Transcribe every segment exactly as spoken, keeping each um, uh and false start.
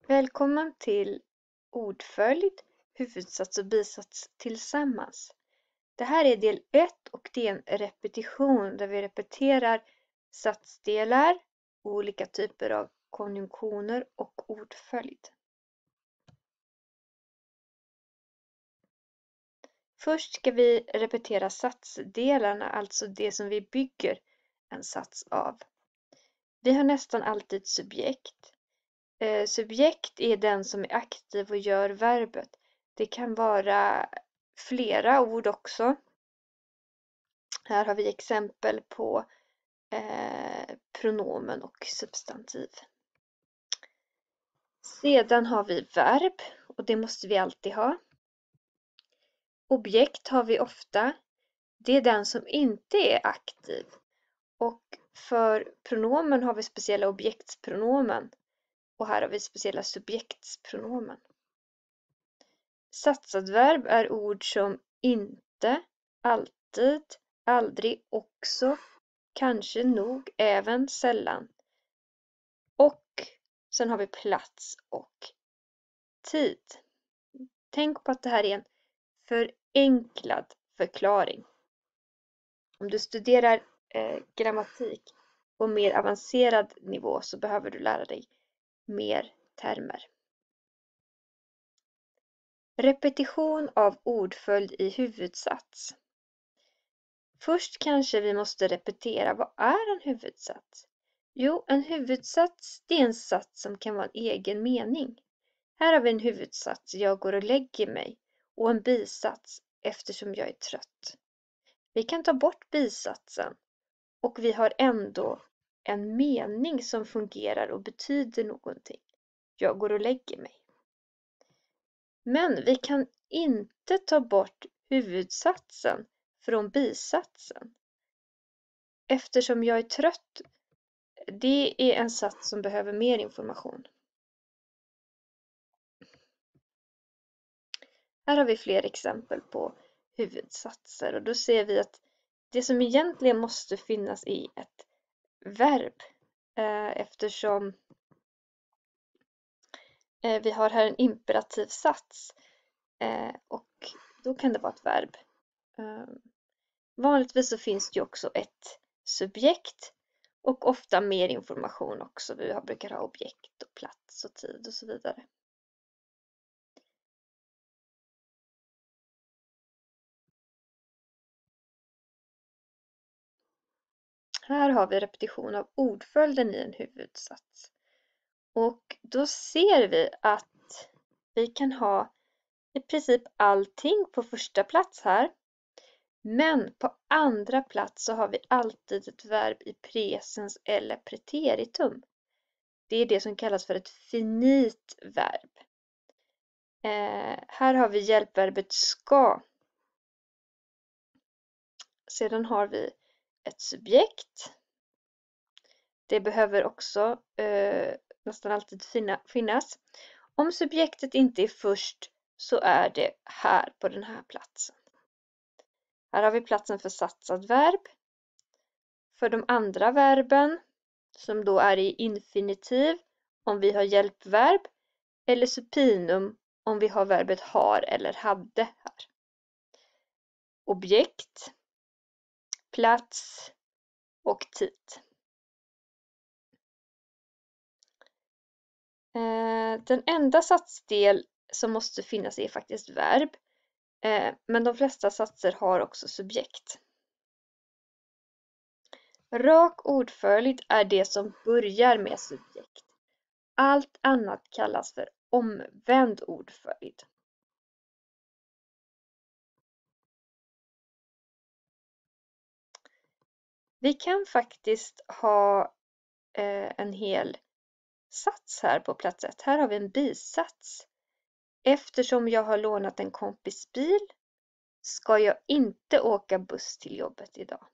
Välkommen till ordföljd, huvudsats och bisats tillsammans. Det här är del ett och det är en repetition där vi repeterar satsdelar, olika typer av konjunktioner och ordföljd. Först ska vi repetera satsdelarna, alltså det som vi bygger en sats av. Vi har nästan alltid subjekt. Eh, subjekt är den som är aktiv och gör verbet. Det kan vara flera ord också. Här har vi exempel på eh, pronomen och substantiv. Sedan har vi verb och det måste vi alltid ha. Objekt har vi ofta. Det är den som inte är aktiv. Och för pronomen har vi speciella objektspronomen. Och här har vi speciella subjektspronomen. Satsat verb är ord som inte, alltid, aldrig, också, kanske, nog, även, sällan. Och sen har vi plats och tid. Tänk på att det här är en förenklad förklaring. Om du studerar eh, grammatik på mer avancerad nivå så behöver du lära dig mer termer. Repetition av ordföljd i huvudsats. Först kanske vi måste repetera, vad är en huvudsats? Jo, en huvudsats det är en sats som kan vara en egen mening. Här har vi en huvudsats, jag går och lägger mig, och en bisats, eftersom jag är trött. Vi kan ta bort bisatsen och vi har ändå en mening som fungerar och betyder någonting. Jag går och lägger mig. Men vi kan inte ta bort huvudsatsen från bisatsen. Eftersom jag är trött, det är en sats som behöver mer information. Här har vi fler exempel på huvudsatser och då ser vi att det som egentligen måste finnas i ett verb eftersom vi har här en imperativ sats och då kan det vara ett verb. Vanligtvis så finns det ju också ett subjekt och ofta mer information också. Vi brukar ha objekt och plats och tid och så vidare. Här har vi repetition av ordföljden i en huvudsats. Och då ser vi att vi kan ha i princip allting på första plats här. Men på andra plats så har vi alltid ett verb i presens eller preteritum. Det är det som kallas för ett finit verb. Eh, här har vi hjälpverbet ska. Sedan har vi ett subjekt. Det behöver också eh, nästan alltid finnas. Om subjektet inte är först så är det här på den här platsen. Här har vi platsen för satsat verb. För de andra verben som då är i infinitiv om vi har hjälpverb eller supinum om vi har verbet har eller hade här. Objekt, plats och tid. Den enda satsdel som måste finnas är faktiskt verb, men de flesta satser har också subjekt. Rak ordföljd är det som börjar med subjekt. Allt annat kallas för omvänd ordföljd. Vi kan faktiskt ha en hel sats här på plats ett. Här har vi en bisats. Eftersom jag har lånat en kompis bil ska jag inte åka buss till jobbet idag.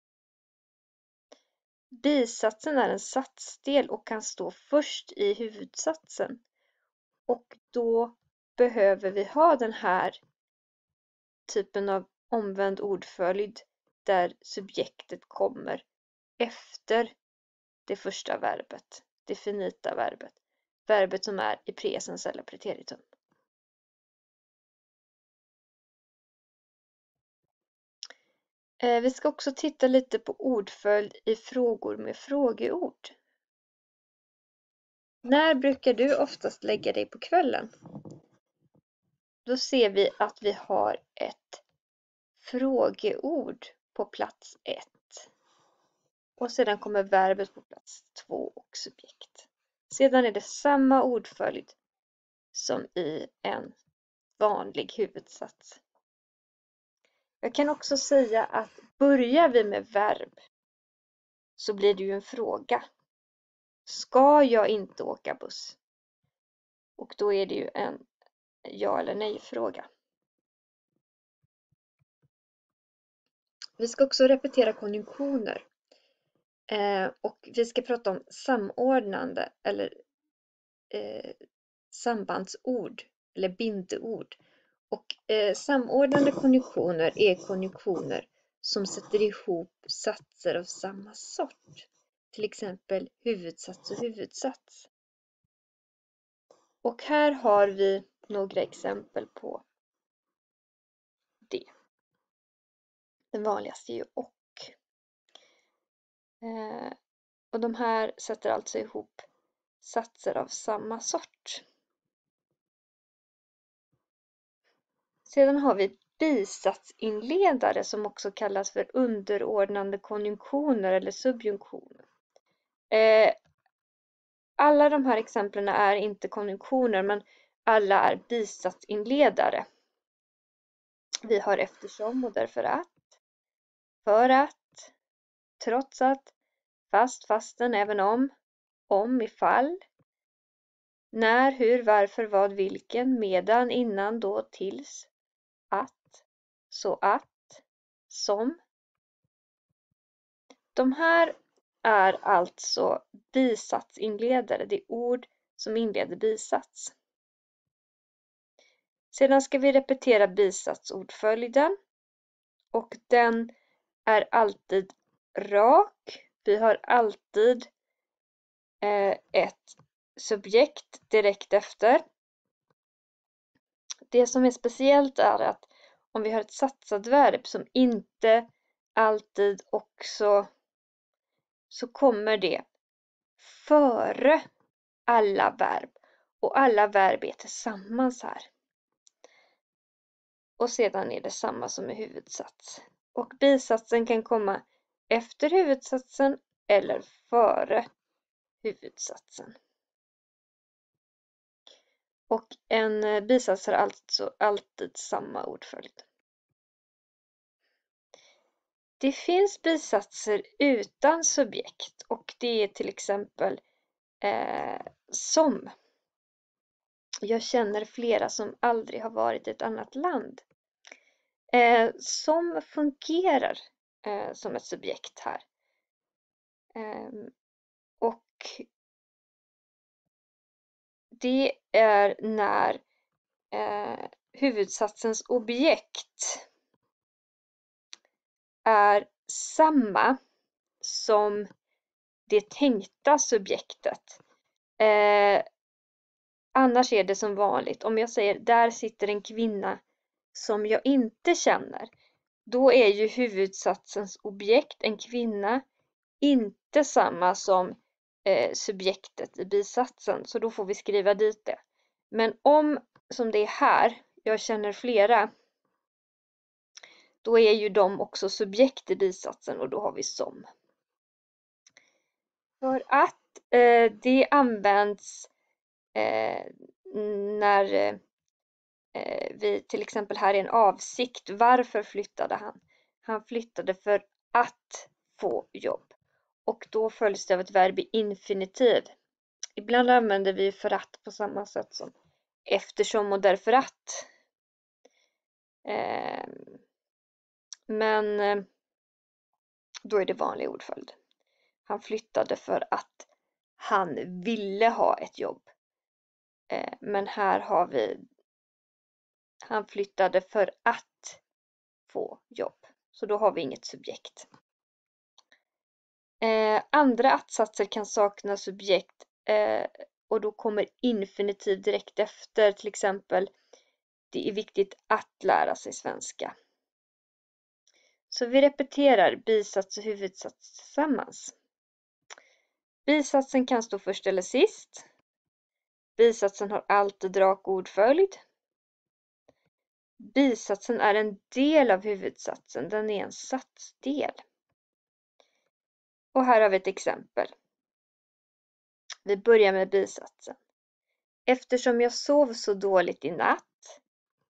Bisatsen är en satsdel och kan stå först i huvudsatsen. Och då behöver vi ha den här typen av omvänd ordföljd där subjektet kommer efter det första verbet, det finita verbet. verbet som är i presens eller preteritum. Vi ska också titta lite på ordföljd i frågor med frågeord. När brukar du oftast lägga dig på kvällen? Då ser vi att vi har ett frågeord på plats ett. Och sedan kommer verbet på plats två och subjekt. Sedan är det samma ordföljd som i en vanlig huvudsats. Jag kan också säga att börjar vi med verb så blir det ju en fråga. Ska jag inte åka buss? Och då är det ju en ja eller nej fråga. Vi ska också repetera konjunktioner. Eh, och vi ska prata om samordnande eller eh, sambandsord eller bindeord. Och eh, samordnande konjunktioner är konjunktioner som sätter ihop satser av samma sort. Till exempel huvudsats och huvudsats. Och här har vi några exempel på det. Den vanligaste är ju och. Eh, och de här sätter alltså ihop satser av samma sort. Sedan har vi bisatsinledare som också kallas för underordnande konjunktioner eller subjunktioner. Eh, alla de här exemplen är inte konjunktioner men alla är bisatsinledare. Vi har eftersom och därför att, för att, trots att, fast, fasten, även om, om, ifall, när, hur, varför, vad, vilken, medan, innan, då, tills, att, så att, som. De här är alltså bisatsinledare, det är ord som inleder bisats. Sedan ska vi repetera bisatsordföljden och den är alltid rak. Vi har alltid eh, ett subjekt direkt efter. Det som är speciellt är att om vi har ett satsat verb som inte alltid också så kommer det före alla verb och alla verb är tillsammans här. Och sedan är det samma som i huvudsats. Och bisatsen kan komma efter huvudsatsen eller före huvudsatsen. Och en bisats har alltså alltid samma ordföljd. Det finns bisatser utan subjekt och det är till exempel eh, som. Jag känner flera som aldrig har varit i ett annat land. Eh, som fungerar eh, som ett subjekt här. Eh, och det är när eh, huvudsatsens objekt är samma som det tänkta subjektet. Eh, annars är det som vanligt. Om jag säger där sitter en kvinna som jag inte känner. Då är ju huvudsatsens objekt, en kvinna, inte samma som eh, subjektet i bisatsen. Så då får vi skriva dit det. Men om, som det är här, jag känner flera. Då är ju de också subjekt i bisatsen och då har vi som. För att eh, det används eh, när eh, vi till exempel här är en avsikt. Varför flyttade han? Han flyttade för att få jobb. Och då följs det av ett verb i infinitiv. Ibland använder vi för att på samma sätt som eftersom och därför att. Eh, men eh, då är det vanlig ordföljd. Han flyttade för att han ville ha ett jobb. Eh, men här har vi han flyttade för att få jobb. Så då har vi inget subjekt. Eh, andra att-satser kan sakna subjekt. Eh, och då kommer infinitiv direkt efter. Till exempel, det är viktigt att lära sig svenska. Så vi repeterar bisats och huvudsats tillsammans. Bisatsen kan stå först eller sist. Bisatsen har alltid rak ordföljd. Bisatsen är en del av huvudsatsen, den är en satsdel. Och här har vi ett exempel. Vi börjar med bisatsen. Eftersom jag sov så dåligt i natt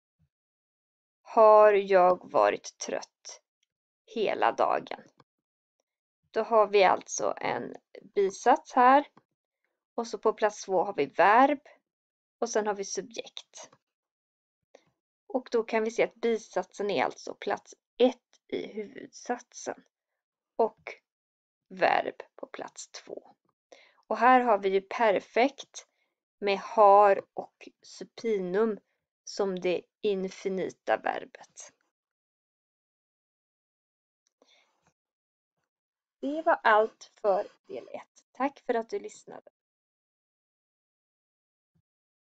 har jag varit trött hela dagen. Då har vi alltså en bisats här. Och så på plats två har vi verb. Och sen har vi subjekt. Och då kan vi se att bisatsen är alltså plats ett i huvudsatsen. Och verb på plats två. Och här har vi ju perfekt med har och supinum som det infinita verbet. Det var allt för del ett. Tack för att du lyssnade.